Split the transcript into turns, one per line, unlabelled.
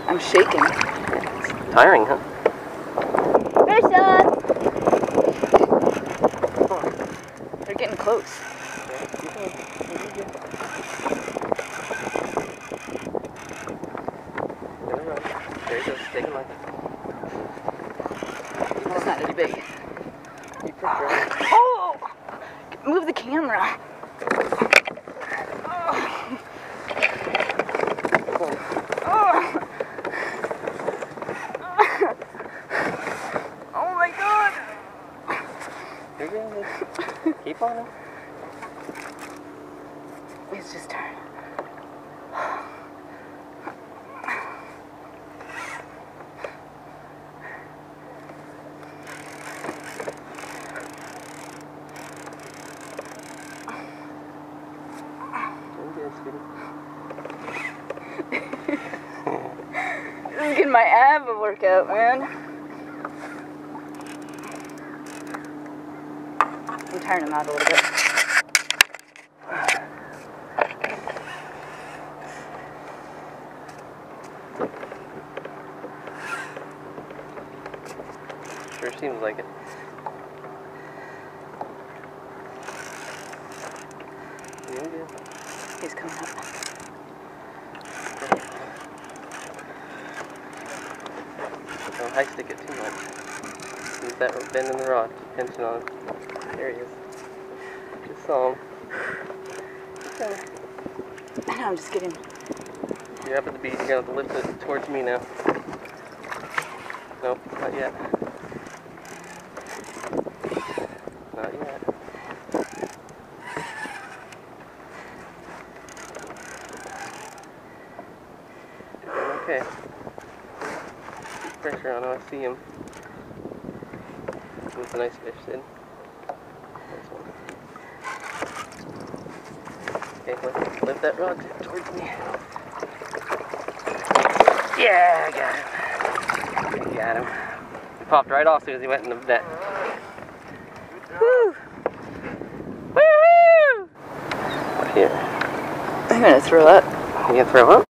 I'm shaking.
It's tiring, huh?
Fish on! They're getting close.
There he goes, taking like
It's not as big.
keep her.
Oh! Move the camera. Oh my god!
You're good. Keep on him.
He's just tired. This is getting my ab workout, man. I'm tiring him out a little bit.
Sure seems like it.
He's coming up.
Don't high stick it too much. Use that bend in the rod. Keep tension on him. There he is. Just saw him.
I know, I'm just kidding.
You're up at the beach. You're going to have to lift it towards me now. Nope, not yet. Not yet. Okay. Keep pressure on him. I see him. That's a nice fish, Sid. Nice one. Okay, lift that rod towards me. Yeah, I got him. I got him. He popped right off as soon as he went in the net.
Woo! Woo!
Here.
I'm gonna throw up.
You gonna throw up?